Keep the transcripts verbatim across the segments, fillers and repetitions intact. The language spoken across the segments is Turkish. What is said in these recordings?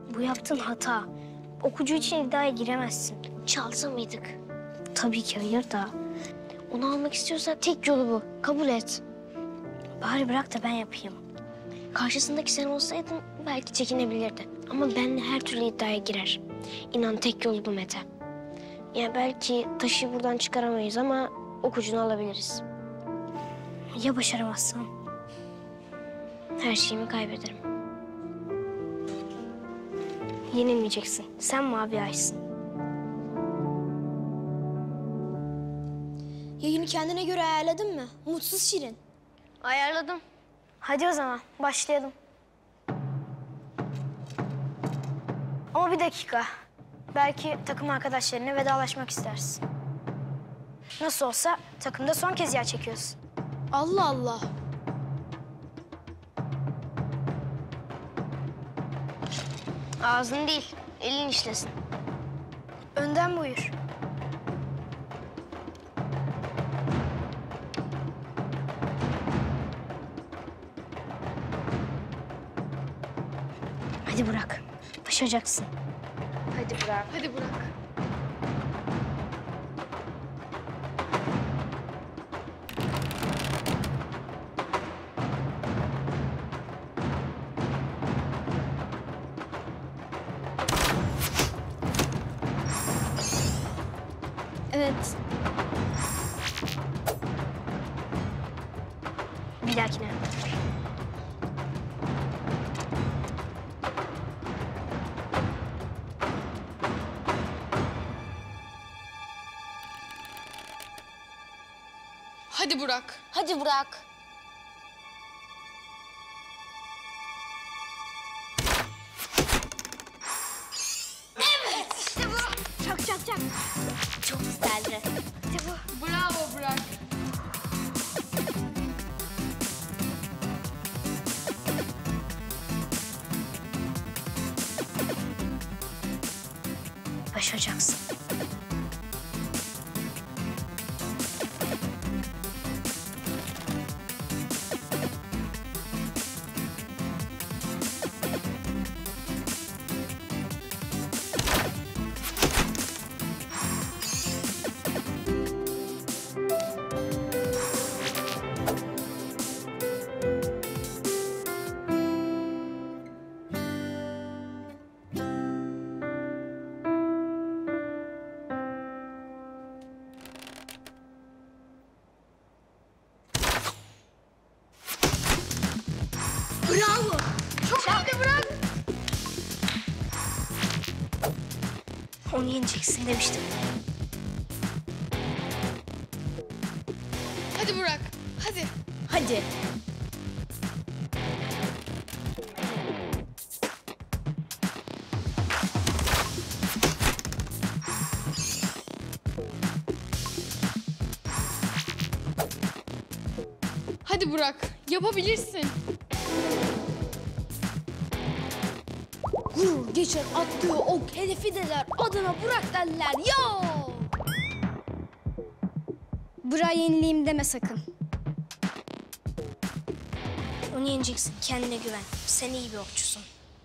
Bu yaptığın hata. Okucu için iddiaya giremezsin. Çalsa mıydık? Tabii ki hayır da. Onu almak istiyorsak tek yolu bu. Kabul et. Bari bırak da ben yapayım. Karşısındaki sen olsaydın belki çekinebilirdi. Ama benimle her türlü iddiaya girer. İnan tek yolu bu Mete. Ya belki taşı buradan çıkaramayız ama okucunu alabiliriz. Ya başaramazsam? Her şeyimi kaybederim. Yenilmeyeceksin. Sen mavi aysın. Yayını kendine göre ayarladın mı? Mutsuz Şirin. Ayarladım. Hadi o zaman başlayalım. Ama bir dakika. Belki takım arkadaşlarına vedalaşmak istersin. Nasıl olsa takımda son kez yer çekiyorsun. Allah Allah. Ağzın değil, elin işlesin. Önden buyur. Hadi bırak. Başaracaksın. Hadi bırak. Hadi bırak. Evet. Bir dahakine. Hadi Burak. Hadi bırak. Çak çak çak. Çok güzeldi. İşte bu. Bravo Burak. Başaracaksın. Bravo. Çok hadi Burak. Onu yeneceksin demiştim. Hadi Burak. Hadi. Hadi. Hadi Burak. Yapabilirsin. Gurur geçer attığı ok hedefi deler. Adına Burak derler. Yo! Burak'a yenileyim deme sakın. Onu yeneceksin. Kendine güven. Sen iyi bir okçusun.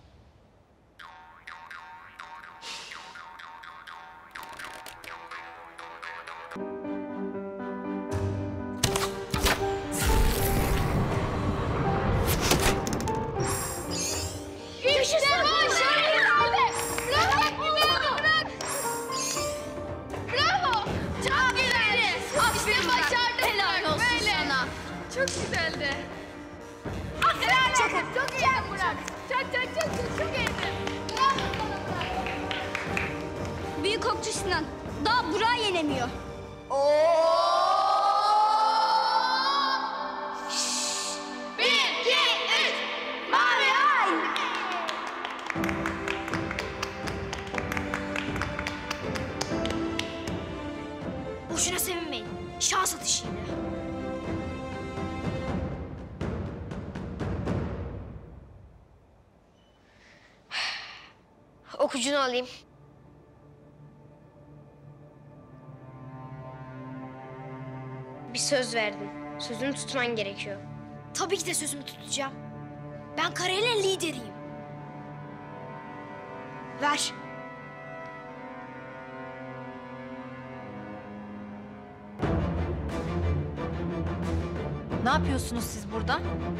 İşte bu Şirin abi. Bravo. Bravo. Bravo. Çok güzeldi. İşte başardın. Helal olsun sana. Çok güzeldi. Helal olsun. Çok iyi Burak. Çok çok çok çok çok iyiydin. Bravo sana Burak. Büyük okçu Sinan. Daha Burak'ı yenemiyor. Bir, iki, üç. Mavi ay. Boşuna sevinmeyin. Şans atışıyla. Okucunu alayım. Bir söz verdin. Sözünü tutman gerekiyor. Tabii ki de sözümü tutacağım. Ben karenin lideriyim. Ver. Ne yapıyorsunuz siz burada?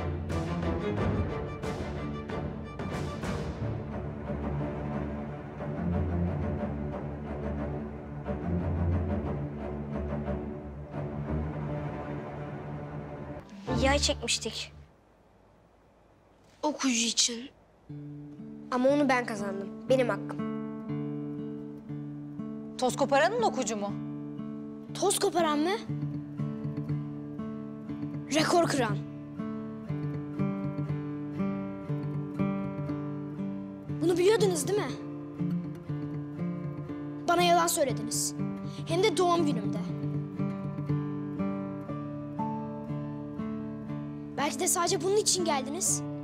Yay çekmiştik. Okucu için. Ama onu ben kazandım. Benim hakkım. Toz koparanın okucu mu? Toz koparan mı? Rekor kıran. Bunu biliyordunuz değil mi? Bana yalan söylediniz. Hem de doğum günümde. Belki de sadece bunun için geldiniz.